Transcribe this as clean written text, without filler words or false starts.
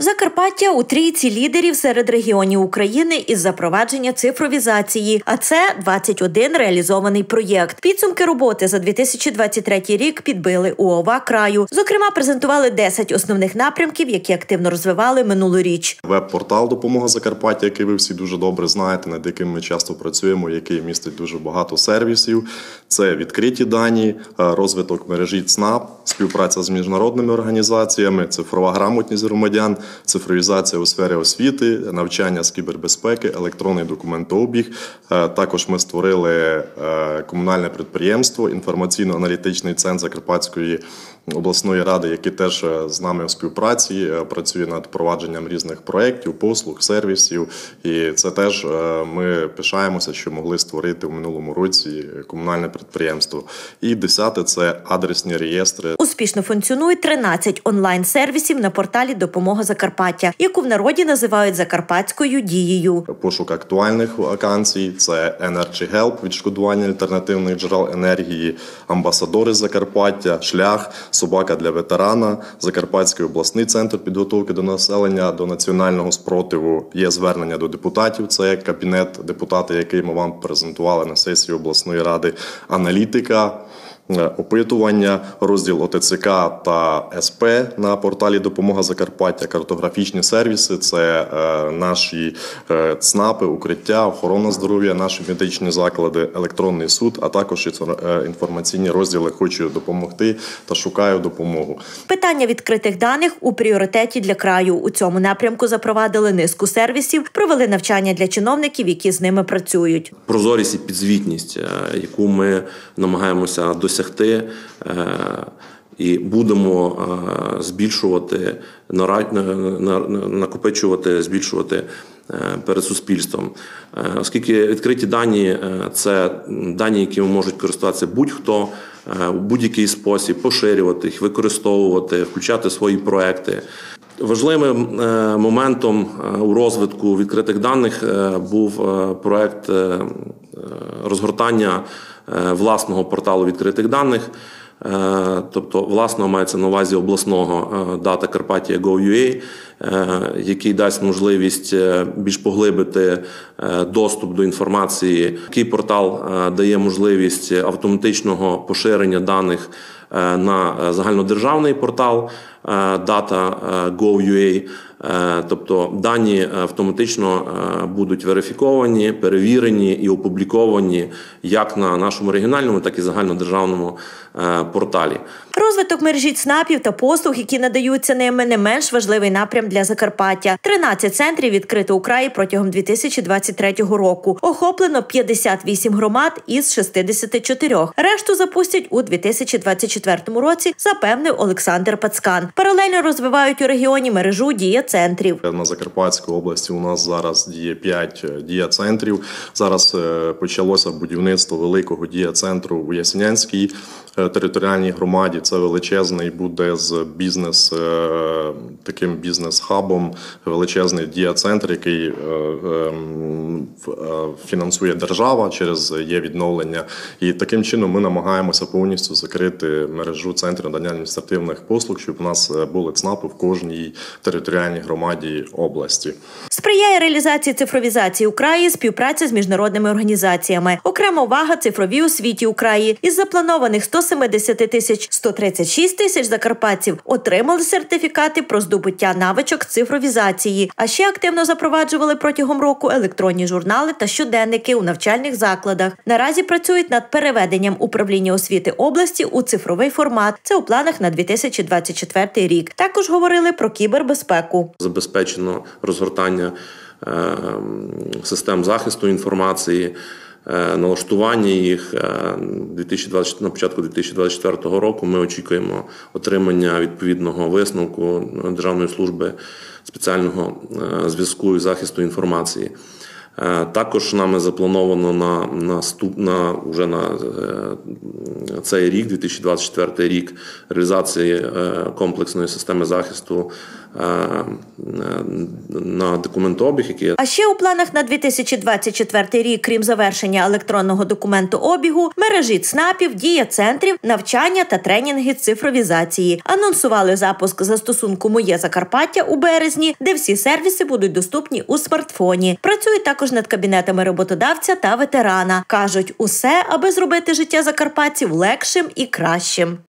Закарпаття у трійці лідерів серед регіонів України із запровадження цифровізації, а це 21 реалізований проєкт. Підсумки роботи за 2023 рік підбили УОВА краю. Зокрема, презентували 10 основних напрямків, які активно розвивали минулоріч. Веб-портал «Допомога Закарпаття», який ви всі дуже добре знаєте, над яким ми часто працюємо, який містить дуже багато сервісів. Це відкриті дані, розвиток мережі ЦНАП, співпраця з міжнародними організаціями, цифрова грамотність громадян, цифровізація у сфері освіти, навчання з кібербезпеки, електронний документообіг. Також ми створили комунальне підприємство, інформаційно-аналітичний центр Закарпатської обласної ради, який теж з нами у співпраці працює над впровадженням різних проєктів, послуг, сервісів. І це теж ми пишаємося, що могли створити у минулому році комунальне підприємство. І 10 – це адресні реєстри. Успішно функціонують 13 онлайн-сервісів на порталі «Допомога Закарпаття», яку в народі називають «Закарпатською дією». Пошук актуальних вакансій – це Energy Help, відшкодування альтернативних джерел енергії, амбасадори Закарпаття, шлях, собака для ветерана, Закарпатський обласний центр підготовки до населення, до національного спротиву. Є звернення до депутатів, це кабінет депутата, який ми вам презентували на сесії обласної ради, аналітика, опитування, розділ ОТЦК та СП на порталі «Допомога Закарпаття», картографічні сервіси – це наші ЦНАПи, укриття, охорона здоров'я, наші медичні заклади, електронний суд, а також інформаційні розділи «Хочу допомогти» та «Шукаю допомогу». Питання відкритих даних у пріоритеті для краю. У цьому напрямку запровадили низку сервісів, провели навчання для чиновників, які з ними працюють. Прозорість і підзвітність, яку ми намагаємося досягти, і будемо збільшувати, накопичувати, збільшувати перед суспільством. Оскільки відкриті дані – це дані, якими можуть користуватися будь-хто, у будь-який спосіб, поширювати їх, використовувати, включати свої проекти. Важливим моментом у розвитку відкритих даних був проект розгортання власного порталу відкритих даних, тобто власного мається на увазі обласного Data Carpathia.gov.ua, який дасть можливість більш поглибити доступ до інформації. Такий портал дає можливість автоматичного поширення даних на загальнодержавний портал Data.gov.ua, тобто дані автоматично будуть верифіковані, перевірені і опубліковані як на нашому регіональному, так і загальнодержавному порталі. Розвиток мережі ЦНАПів та послуг, які надаються ними, не менш важливий напрям для Закарпаття. 13 центрів відкрито у краї протягом 2023 року. Охоплено 58 громад із 64. Решту запустять у 2024 році, запевнив Олександр Пацкан. Паралельно розвивають у регіоні мережу дія-центрів. На Закарпатській області у нас зараз діє 5 дія-центрів. Зараз почалося будівництво великого дія-центру у Ясенянській територіальній громаді. Це величезний буде з таким бізнес-хабом, величезний дія-центр, який фінансує держава через є-відновлення. І таким чином ми намагаємося повністю закрити мережу центрів надання адміністративних послуг, щоб у нас були ЦНАПи в кожній територіальній громаді області. Сприяє реалізації цифровізації у краї співпраця з міжнародними організаціями. Окрема увага цифровій освіті у краї. Із запланованих 170 тисяч 136 тисяч закарпатців отримали сертифікати про здобуття навичок цифровізації. А ще активно запроваджували протягом року електронні журнали та щоденники у навчальних закладах. Наразі працюють над переведенням управління освіти області у цифровий формат. Це у планах на 2024 рік. Також говорили про кібербезпеку. Забезпечено розгортання систем захисту інформації, налаштування їх. На початку 2024 року ми очікуємо отримання відповідного висновку Державної служби спеціального зв'язку і захисту інформації. Також нами заплановано на цей рік, 2024 рік, реалізації комплексної системи захисту на документообіг, який... А ще у планах на 2024 рік, крім завершення електронного документообігу, мережі ЦНАПів, дія-центрів, навчання та тренінги з цифровізації. Анонсували запуск застосунку «Моє Закарпаття» у березні, де всі сервіси будуть доступні у смартфоні. Працюють також над кабінетами роботодавця та ветерана. Кажуть, усе, аби зробити життя закарпатців легшим і кращим.